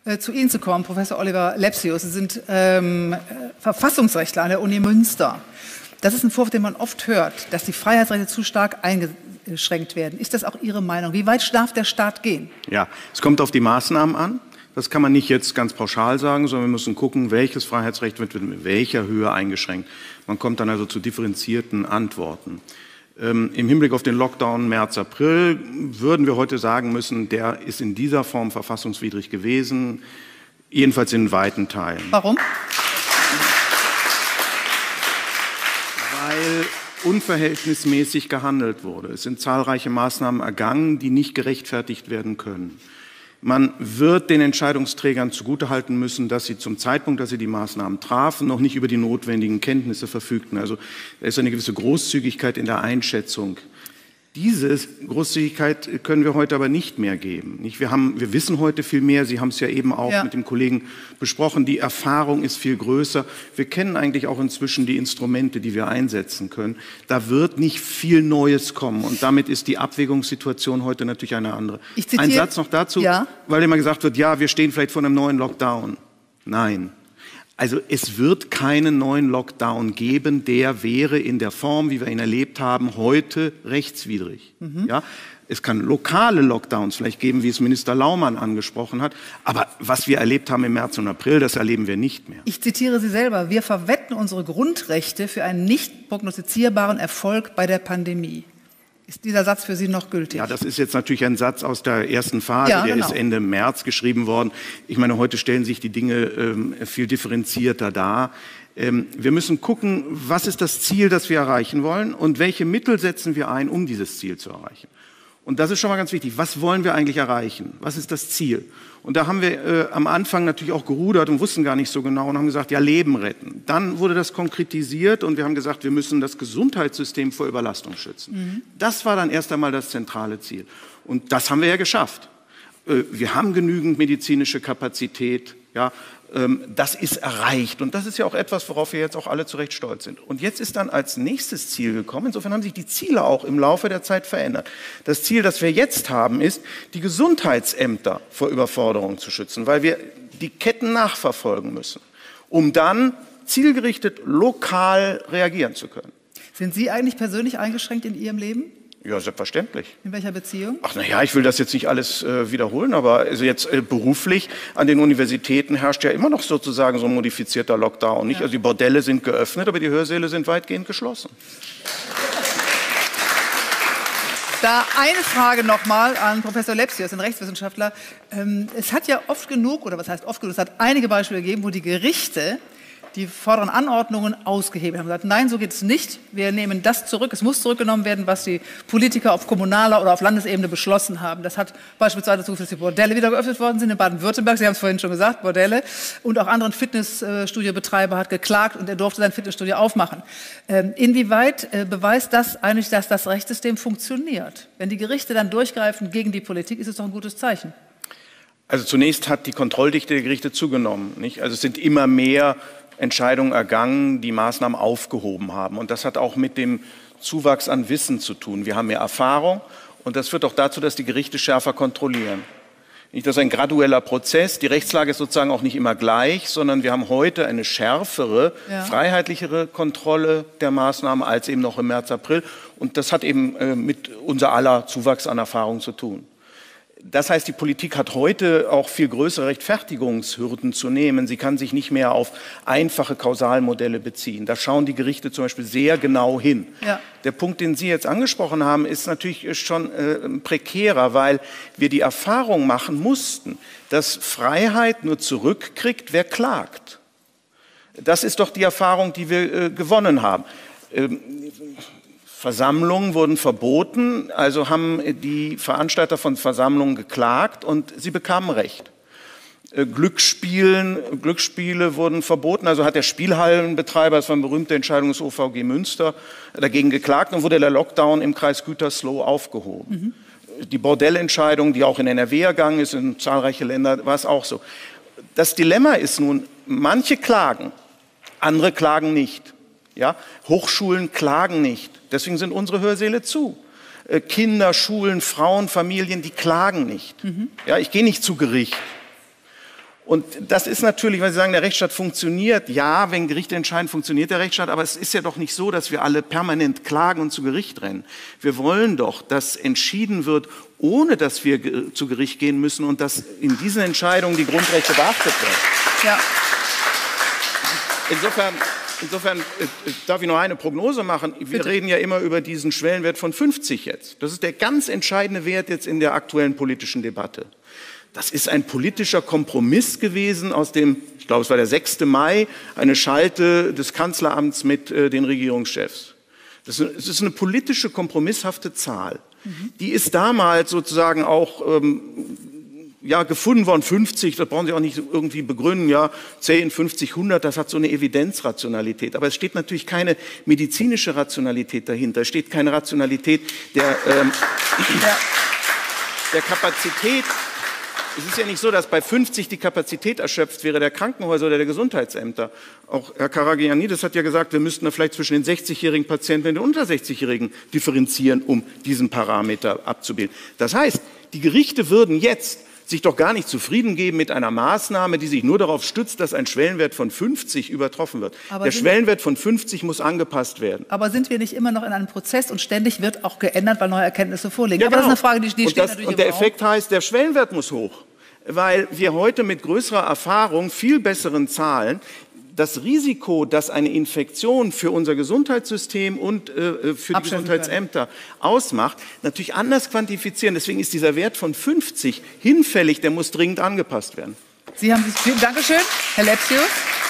zu Ihnen zu kommen, Professor Oliver Lepsius. Sie sind Verfassungsrechtler an der Uni Münster. Das ist ein Vorwurf, den man oft hört, dass die Freiheitsrechte zu stark eingeschränkt werden. Ist das auch Ihre Meinung? Wie weit darf der Staat gehen? Ja, es kommt auf die Maßnahmen an. Das kann man nicht jetzt ganz pauschal sagen, sondern wir müssen gucken, welches Freiheitsrecht wird mit welcher Höhe eingeschränkt. Man kommt dann also zu differenzierten Antworten. Im Hinblick auf den Lockdown März, April würden wir heute sagen müssen, der ist in dieser Form verfassungswidrig gewesen, jedenfalls in weiten Teilen. Warum? Weil unverhältnismäßig gehandelt wurde. Es sind zahlreiche Maßnahmen ergangen, die nicht gerechtfertigt werden können. Man wird den Entscheidungsträgern zugutehalten müssen, dass sie zum Zeitpunkt, dass sie die Maßnahmen trafen, noch nicht über die notwendigen Kenntnisse verfügten. Also da ist eine gewisse Großzügigkeit in der Einschätzung. Diese Großzügigkeit können wir heute aber nicht mehr geben. Wir wissen heute viel mehr, Sie haben es ja eben auch mit dem Kollegen besprochen, die Erfahrung ist viel größer. Wir kennen eigentlich auch inzwischen die Instrumente, die wir einsetzen können. Da wird nicht viel Neues kommen und damit ist die Abwägungssituation heute natürlich eine andere. Ein Satz noch dazu, weil immer gesagt wird, ja, wir stehen vielleicht vor einem neuen Lockdown. Nein. Also es wird keinen neuen Lockdown geben, der wäre in der Form, wie wir ihn erlebt haben, heute rechtswidrig. Ja? Es kann lokale Lockdowns vielleicht geben, wie es Minister Laumann angesprochen hat. Aber was wir erlebt haben im März und April, das erleben wir nicht mehr. Ich zitiere Sie selber. Wir verwetten unsere Grundrechte für einen nicht prognostizierbaren Erfolg bei der Pandemie. Ist dieser Satz für Sie noch gültig? Ja, das ist jetzt natürlich ein Satz aus der ersten Phase, der ist Ende März geschrieben worden. Ich meine, heute stellen sich die Dinge viel differenzierter dar. Wir müssen gucken, was ist das Ziel, das wir erreichen wollen und welche Mittel setzen wir ein, um dieses Ziel zu erreichen. Und das ist schon mal ganz wichtig. Was wollen wir eigentlich erreichen? Was ist das Ziel? Und da haben wir am Anfang natürlich auch gerudert und wussten gar nicht so genau und haben gesagt, ja, Leben retten. Dann wurde das konkretisiert und wir haben gesagt, wir müssen das Gesundheitssystem vor Überlastung schützen. Das war dann erst einmal das zentrale Ziel. Und das haben wir ja geschafft. Wir haben genügend medizinische Kapazität, ja, das ist erreicht. Und das ist ja auch etwas, worauf wir jetzt auch alle zu Recht stolz sind. Und jetzt ist dann als nächstes Ziel gekommen, insofern haben sich die Ziele auch im Laufe der Zeit verändert. Das Ziel, das wir jetzt haben, ist, die Gesundheitsämter vor Überforderung zu schützen, weil wir die Ketten nachverfolgen müssen, um dann zielgerichtet lokal reagieren zu können. Sind Sie eigentlich persönlich eingeschränkt in Ihrem Leben? Ja, selbstverständlich. In welcher Beziehung? Ach na ja, ich will das jetzt nicht alles wiederholen, aber also jetzt beruflich an den Universitäten herrscht ja immer noch sozusagen so ein modifizierter Lockdown. Nicht? Ja. Also die Bordelle sind geöffnet, aber die Hörsäle sind weitgehend geschlossen. Da eine Frage nochmal an Professor Lepsius, den Rechtswissenschaftler. Es hat ja oft genug, oder was heißt oft genug, es hat einige Beispiele gegeben, wo die Gerichte die vorderen Anordnungen ausgehebelt haben. Gesagt, nein, so geht es nicht. Wir nehmen das zurück. Es muss zurückgenommen werden, was die Politiker auf kommunaler oder auf Landesebene beschlossen haben. Das hat beispielsweise dazu geführt, dass die Bordelle wieder geöffnet worden sind in Baden-Württemberg. Sie haben es vorhin schon gesagt, Bordelle. Und auch anderen Fitnessstudiobetreiber hat geklagt und er durfte sein Fitnessstudio aufmachen. Inwieweit beweist das eigentlich, dass das Rechtssystem funktioniert? Wenn die Gerichte dann durchgreifen gegen die Politik, ist es doch ein gutes Zeichen. Also zunächst hat die Kontrolldichte der Gerichte zugenommen. Nicht? Also es sind immer mehr Entscheidungen ergangen, die Maßnahmen aufgehoben haben. Und das hat auch mit dem Zuwachs an Wissen zu tun. Wir haben mehr Erfahrung und das führt auch dazu, dass die Gerichte schärfer kontrollieren. Das ist ein gradueller Prozess. Die Rechtslage ist sozusagen auch nicht immer gleich, sondern wir haben heute eine schärfere, freiheitlichere Kontrolle der Maßnahmen als eben noch im März, April. Und das hat eben mit unser aller Zuwachs an Erfahrung zu tun. Das heißt, die Politik hat heute auch viel größere Rechtfertigungshürden zu nehmen. Sie kann sich nicht mehr auf einfache Kausalmodelle beziehen. Da schauen die Gerichte zum Beispiel sehr genau hin. Ja. Der Punkt, den Sie jetzt angesprochen haben, ist natürlich schon prekärer, weil wir die Erfahrung machen mussten, dass Freiheit nur zurückkriegt, wer klagt. Das ist doch die Erfahrung, die wir gewonnen haben. Versammlungen wurden verboten, also haben die Veranstalter von Versammlungen geklagt und sie bekamen Recht. Glücksspiele wurden verboten, also hat der Spielhallenbetreiber, das war eine berühmte Entscheidung des OVG Münster, dagegen geklagt und wurde der Lockdown im Kreis Gütersloh aufgehoben. Die Bordellentscheidung, die auch in NRW ergangen ist, in zahlreiche Länder, war es auch so. Das Dilemma ist nun, manche klagen, andere klagen nicht. Ja? Hochschulen klagen nicht. Deswegen sind unsere Hörsäle zu. Kinder, Schulen, Frauen, Familien, die klagen nicht. Ja, ich gehe nicht zu Gericht. Und das ist natürlich, weil Sie sagen, der Rechtsstaat funktioniert. Ja, wenn Gerichte entscheiden, funktioniert der Rechtsstaat. Aber es ist ja doch nicht so, dass wir alle permanent klagen und zu Gericht rennen. Wir wollen doch, dass entschieden wird, ohne dass wir zu Gericht gehen müssen und dass in diesen Entscheidungen die Grundrechte beachtet werden. Ja. Insofern darf ich noch eine Prognose machen. Wir reden ja immer über diesen Schwellenwert von 50 jetzt. Das ist der ganz entscheidende Wert jetzt in der aktuellen politischen Debatte. Das ist ein politischer Kompromiss gewesen aus dem, ich glaube, es war der 6. Mai, eine Schalte des Kanzleramts mit den Regierungschefs. Es ist eine politische, kompromisshafte Zahl. Die ist damals sozusagen auch gefunden worden, 50, das brauchen Sie auch nicht irgendwie begründen, ja, 10, 50, 100, das hat so eine Evidenzrationalität. Aber es steht natürlich keine medizinische Rationalität dahinter, es steht keine Rationalität der Kapazität. Es ist ja nicht so, dass bei 50 die Kapazität erschöpft wäre der Krankenhäuser oder der Gesundheitsämter. Auch Herr Karagianidis hat ja gesagt, wir müssten da vielleicht zwischen den 60-jährigen Patienten und den unter 60-jährigen differenzieren, um diesen Parameter abzubilden. Das heißt, die Gerichte würden jetzt sich doch gar nicht zufrieden geben mit einer Maßnahme, die sich nur darauf stützt, dass ein Schwellenwert von 50 übertroffen wird. Der Schwellenwert von 50 muss angepasst werden. Aber sind wir nicht immer noch in einem Prozess und ständig wird auch geändert, weil neue Erkenntnisse vorliegen? Ja, aber das ist eine Frage, die steht natürlich im Raum. Und der Effekt heißt, der Schwellenwert muss hoch, weil wir heute mit größerer Erfahrung, viel besseren Zahlen, das Risiko, dass eine Infektion für unser Gesundheitssystem und für die Gesundheitsämter ausmacht, natürlich anders quantifizieren. Deswegen ist dieser Wert von 50 hinfällig, der muss dringend angepasst werden. Dankeschön, Herr Lepsius.